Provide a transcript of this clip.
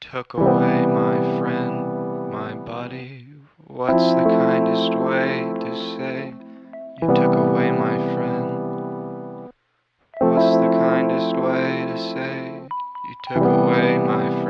took away my friend, my buddy. What's the kindest way to say you took away my friend? What's the kindest way to say you took away my friend?